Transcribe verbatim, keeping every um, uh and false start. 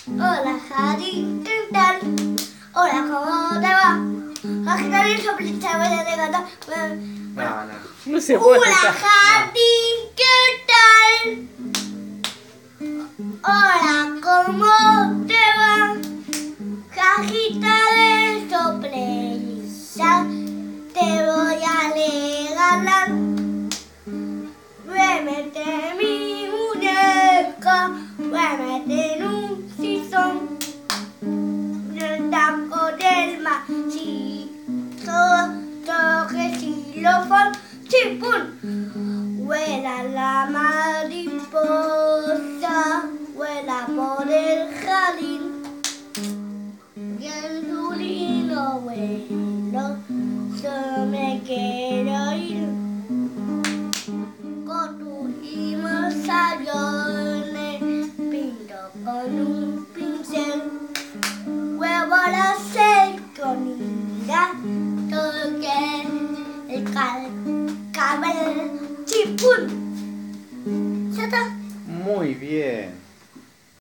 Hola, Jardín, ¿qué tal? Hola, ¿cómo te va? Agitar el soplito, voy a regalar. No, no. No se puede. Hola, Jardín, ¿qué tal? Hola, ¿cómo te va? Cajita de sorpresa, te voy a regalar. Duérmete mi muñeca, duérmete en un sillón. El taco del masito, toque xilofón, chipún. Vuela la mariposa, vuela por el jardín. Y en su lindo vuelo, yo me quiero ir. Construimos aviones, pinto con un pincel. Huevo la seconida, toque el cabello, chipún. ¿Ya está? Muy bien.